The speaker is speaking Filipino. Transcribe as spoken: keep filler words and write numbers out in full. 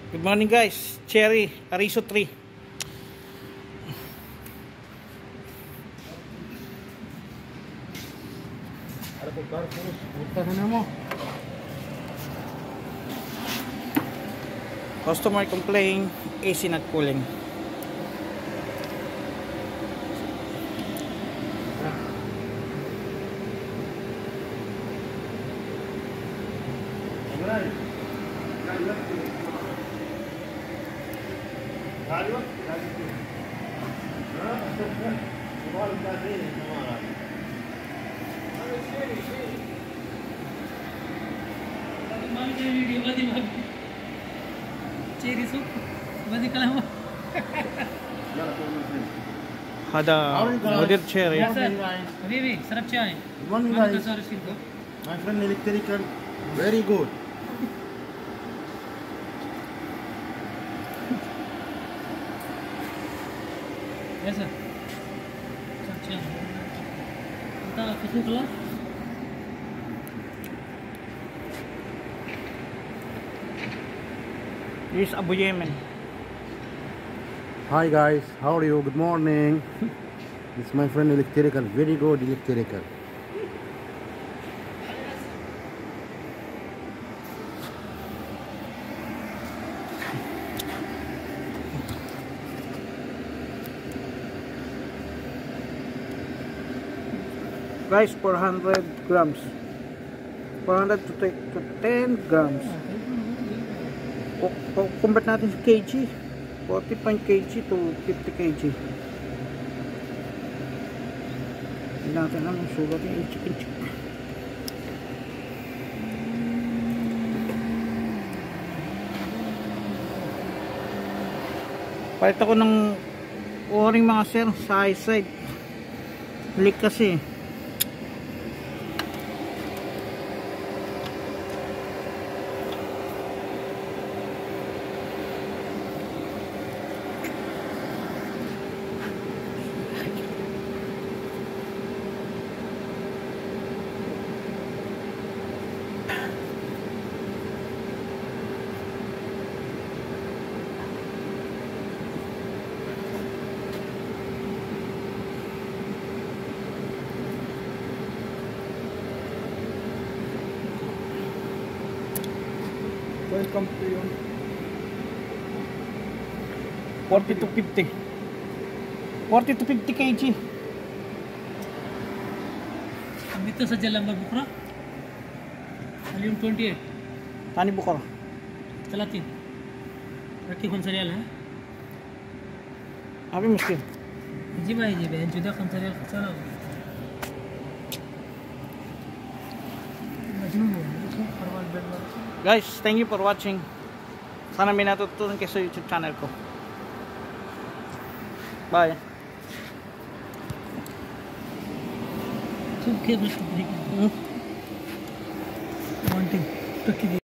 Good morning guys, Chery, Arrizo three. Customer complain, A C not cooling. Ada model chery. One guys, my friend electrical, very good. Yes sir. Kita kisah kelas. This is Abu Yemen. Hi guys, how are you? Good morning. It's my friend electrical, very good electrical. Guys, four hundred grams. four hundred to ten grams. O convert natin sa kg. forty point kg to fifty kg. Hindi natin ang sugat yung inchik-inchik. Palit ako ng o-ring mga sir sa high side. Leak kasi. Welcome to you. forty to fifty. forty to fifty kg. Dito sa Jalan Bukra. Volume twenty-eight. Tani Bukra. Talatin. Raki kung serial ha? Abi muskil. जी भाई जी भाई जुदा कौन serial चलो. मजनून हो. परवाल Bedwal. Guys, thank you for watching. Sana may natutunan kayo sa YouTube channel ko. Bye. Okay, basta. One thing.